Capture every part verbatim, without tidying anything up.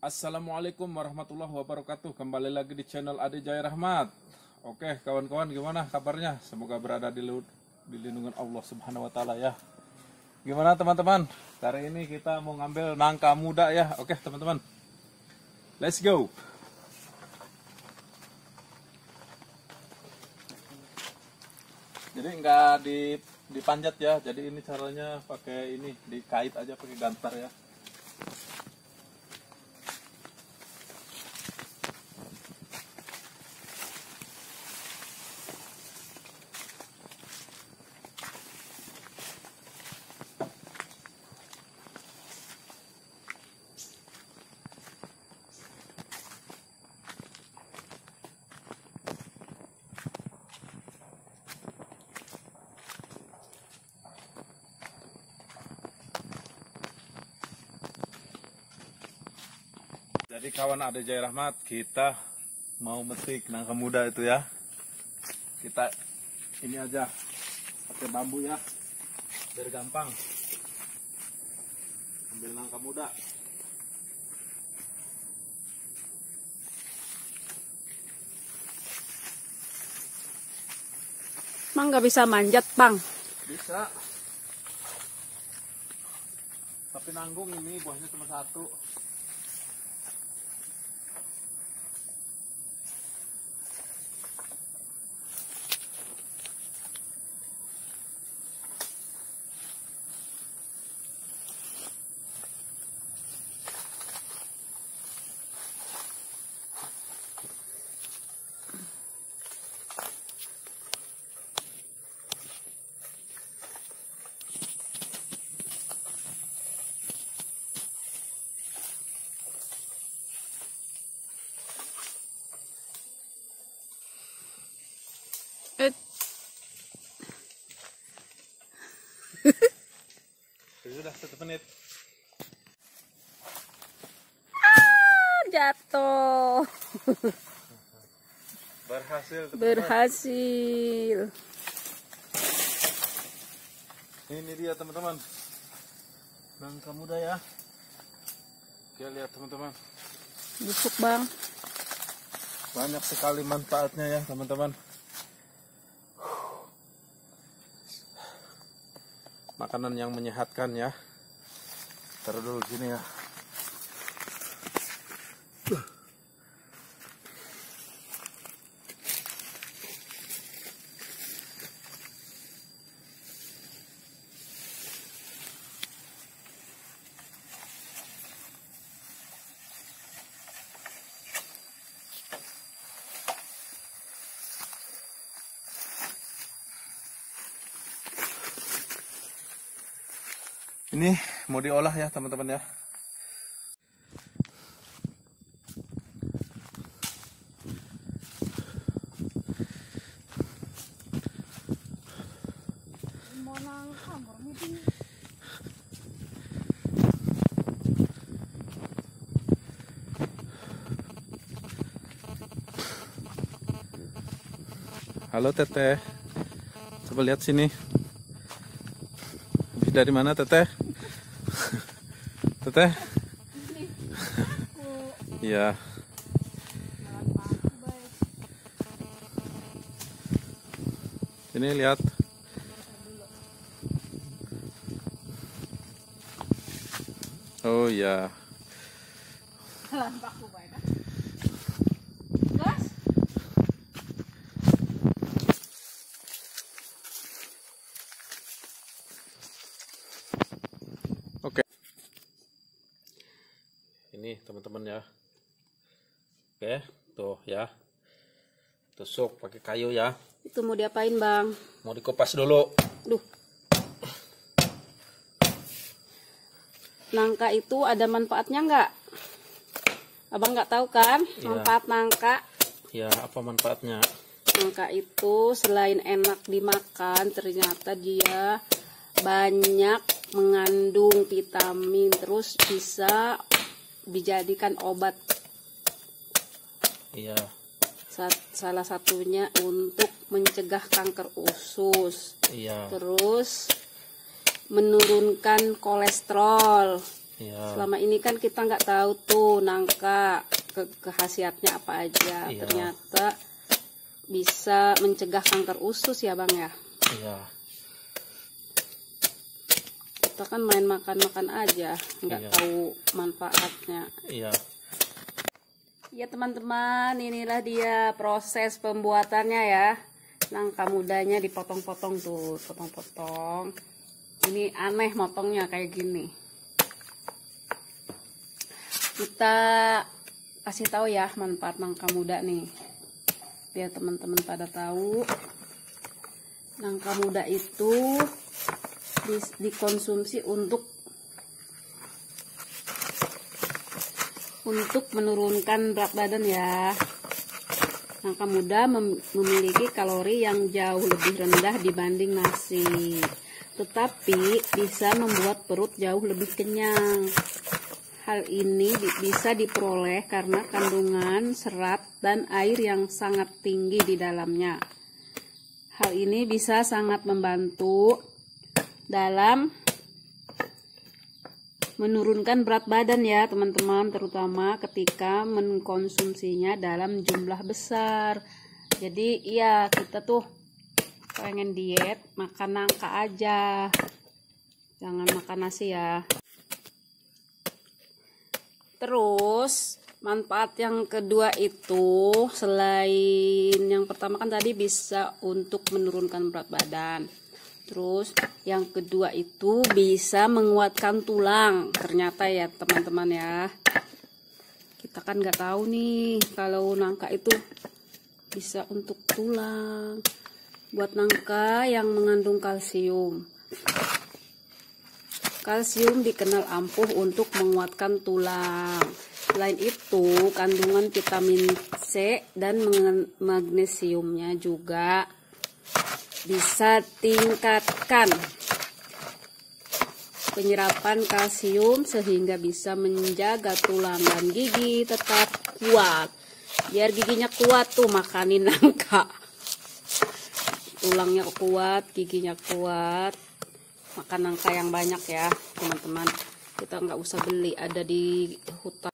Assalamualaikum warahmatullahi wabarakatuh. Kembali lagi di channel Ade Jaya Rahmat. Oke kawan-kawan, gimana kabarnya? Semoga berada di, di lindungan Allah Subhanahu Wa Taala ya. Gimana teman-teman? Kali ini kita mau ngambil nangka muda ya. Oke teman-teman, let's go. Jadi nggak dipanjat ya. Jadi ini caranya pakai ini, dikait aja pakai gantar ya. Jadi kawan Ade Jaya Rahmat, kita mau metik nangka muda itu ya. Kita ini aja pakai bambu ya, biar gampang ambil nangka muda. Bang nggak bisa manjat bang? Bisa, tapi nanggung ini buahnya cuma satu. Eh. Sudah satu menit. Ah, jatuh. Berhasil. Teman-teman. Berhasil. Ini dia teman-teman, nangka muda ya. Oke, lihat teman-teman. Busuk bang. Banyak sekali manfaatnya ya teman-teman. Makanan yang menyehatkan ya. Taruh dulu gini ya. Ini mau diolah ya teman-teman ya. Halo Teteh, coba lihat sini. Dari mana Teteh? Teteh? Iya. Ini lihat. Oh ya. Oke. Ini teman-teman ya. Oke, tuh ya. Tusuk pakai kayu ya. Itu mau diapain bang? Mau dikupas dulu. Duh. Nangka itu ada manfaatnya nggak? Abang nggak tahu kan manfaat ya. Nangka? Ya, apa manfaatnya? Nangka itu selain enak dimakan, ternyata dia banyak mengandung vitamin, terus bisa dijadikan obat. Iya. Salah satunya untuk mencegah kanker usus. Iya. Terus menurunkan kolesterol. Iya. Selama ini kan kita nggak tahu tuh nangka ke khasiatnya apa aja. Iya. Ternyata bisa mencegah kanker usus ya Bang ya. Iya. Kita kan main makan-makan aja, nggak Iya. tahu manfaatnya. Iya. Ya teman-teman, inilah dia proses pembuatannya ya. Nangka mudanya dipotong-potong tuh, potong-potong. Ini aneh motongnya kayak gini. Kita kasih tahu ya manfaat nangka muda nih, biar teman-teman pada tahu. Nangka muda itu di, dikonsumsi untuk untuk menurunkan berat badan ya. Nangka muda mem, memiliki kalori yang jauh lebih rendah dibanding nasi, tetapi bisa membuat perut jauh lebih kenyang. Hal ini bisa diperoleh karena kandungan serat dan air yang sangat tinggi di dalamnya. Hal ini bisa sangat membantu dalam menurunkan berat badan ya teman-teman, terutama ketika mengkonsumsinya dalam jumlah besar. Jadi iya, kita tuh pengen diet makan nangka aja, jangan makan nasi ya. Terus manfaat yang kedua itu, selain yang pertama kan tadi bisa untuk menurunkan berat badan, terus yang kedua itu bisa menguatkan tulang. Ternyata ya teman-teman ya, kita kan nggak tahu nih kalau nangka itu bisa untuk tulang. Buat nangka yang mengandung kalsium, kalsium dikenal ampuh untuk menguatkan tulang. Selain itu, kandungan vitamin C dan magnesiumnya juga bisa tingkatkan penyerapan kalsium sehingga bisa menjaga tulang dan gigi tetap kuat. Biar giginya kuat tuh makanin nangka. Tulangnya kuat, giginya kuat. Makan nangka yang banyak ya teman-teman, kita nggak usah beli, ada di hutan.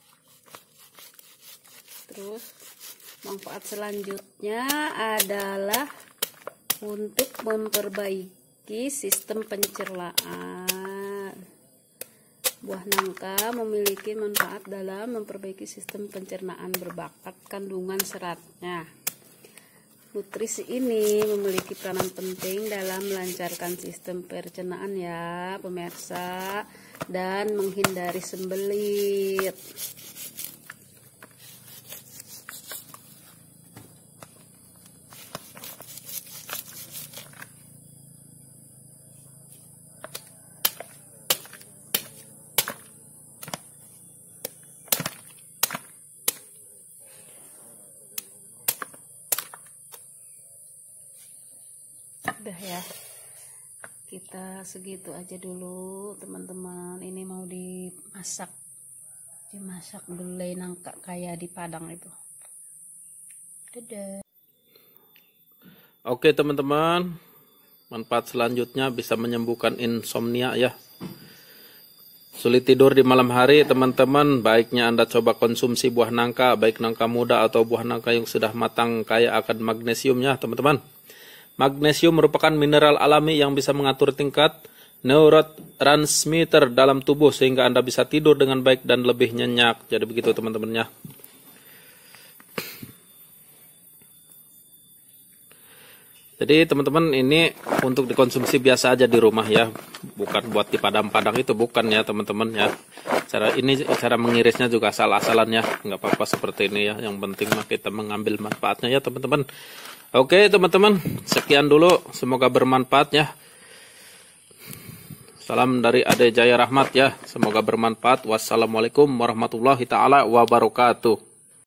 Terus manfaat selanjutnya adalah untuk memperbaiki sistem pencernaan. Buah nangka memiliki manfaat dalam memperbaiki sistem pencernaan berbakat kandungan seratnya. Nutrisi ini memiliki peranan penting dalam melancarkan sistem pencernaan ya pemirsa, dan menghindari sembelit. Udah ya, kita segitu aja dulu teman-teman. Ini mau dimasak dimasak gulai nangka kayak di Padang itu. Dadah. Oke teman-teman, manfaat selanjutnya bisa menyembuhkan insomnia ya. Sulit tidur di malam hari teman-teman, baiknya Anda coba konsumsi buah nangka, baik nangka muda atau buah nangka yang sudah matang, kaya akan magnesiumnya teman-teman. Magnesium merupakan mineral alami yang bisa mengatur tingkat neurotransmitter dalam tubuh sehingga Anda bisa tidur dengan baik dan lebih nyenyak. Jadi begitu teman-temannya. Jadi teman-teman, ini untuk dikonsumsi biasa aja di rumah ya, bukan buat di padang-padang itu, bukan ya teman-teman ya. Cara ini cara mengirisnya juga asal-asalan ya, nggak apa-apa seperti ini ya. Yang penting mah kita mengambil manfaatnya ya teman-teman. Oke teman-teman, sekian dulu, semoga bermanfaat ya. Salam dari Ade Jaya Rahmat ya, semoga bermanfaat. Wassalamualaikum warahmatullahi taala wabarakatuh.